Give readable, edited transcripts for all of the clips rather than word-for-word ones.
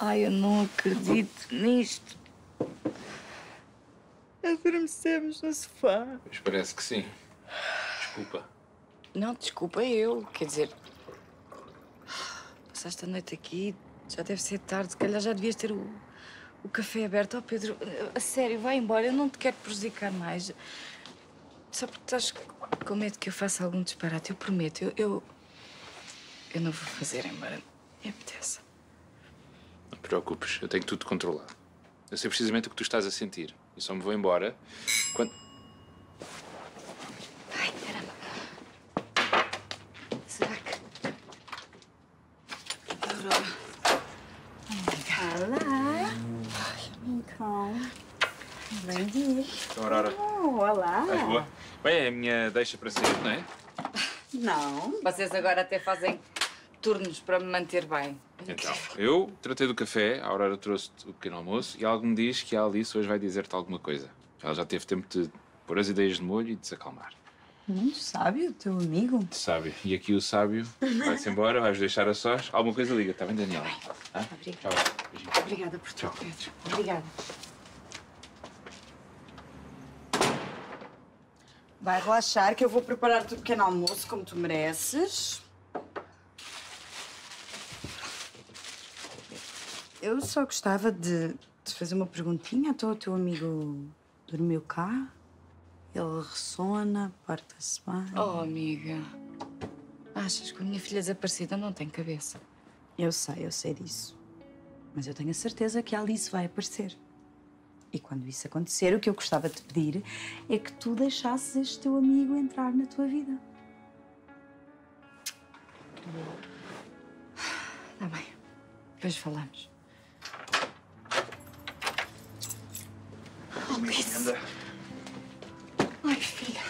Ai, eu não acredito nisto. Adormecemos no sofá. Mas parece que sim. Desculpa. Não, desculpa eu. Quer dizer, passaste a noite aqui, já deve ser tarde. Se calhar já devias ter o café aberto. Oh, Pedro, a sério, vai embora. Eu não te quero prejudicar mais. Só porque estás com medo que eu faça algum disparate. Eu prometo, eu não vou fazer, embora me apeteça. Não te preocupes, eu tenho tudo controlado. Eu sei precisamente o que tu estás a sentir. E só me vou embora quando... Ai, caramba. Será que... Aurora. Olá. Então, bom dia. Então, Aurora. Oh, olá. Estás boa? Bem, é a minha deixa para sair, não é? Não. Vocês agora até fazem turnos para me manter bem. Então, eu tratei do café, a Aurora trouxe-te o pequeno almoço e algo me diz que a Alice hoje vai dizer-te alguma coisa. Ela já teve tempo de pôr as ideias de molho e de se acalmar. Muito sábio, teu amigo. Sábio. E aqui o sábio vai-se embora, vais deixar a sós. Alguma coisa liga, está bem, Daniela? Ah? Obrigada. Tchau. Beijinho. Obrigada por tudo, Pedro. Obrigada. Vai relaxar que eu vou preparar-te o pequeno almoço como tu mereces. Eu só gostava de te fazer uma perguntinha. Então, o teu amigo dormiu cá? Ele ressona, porta-se bem? Oh, amiga. Achas que a minha filha desaparecida não tem cabeça? Eu sei disso. Mas eu tenho a certeza que a Alice vai aparecer. E quando isso acontecer, o que eu gostava de te pedir é que tu deixasses este teu amigo entrar na tua vida. Tá bem. Depois falamos. Anda. Ai, filha.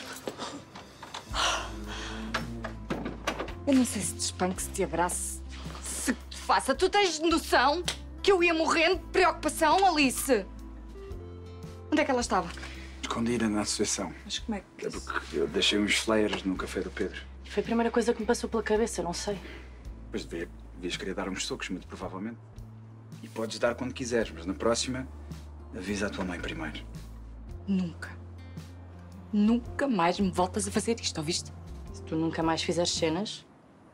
Eu não sei se te espanco, se te abraço, se te faça. Tu tens noção que eu ia morrendo de preocupação, Alice? Onde é que ela estava? Escondida na associação. Mas como é que... É porque eu deixei uns flyers no café do Pedro. Foi a primeira coisa que me passou pela cabeça, não sei. Depois devias querer dar uns socos, muito provavelmente. E podes dar quando quiseres, mas na próxima, avisa a tua mãe primeiro. Nunca mais me voltas a fazer isto, ouviste? Se tu nunca mais fizeres cenas,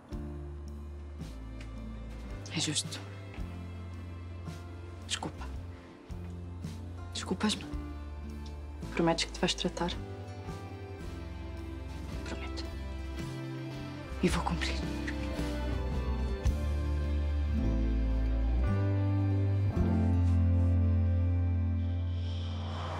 É justo. Desculpa. Desculpas-me. prometes que te vais tratar? Prometo. E vou cumprir.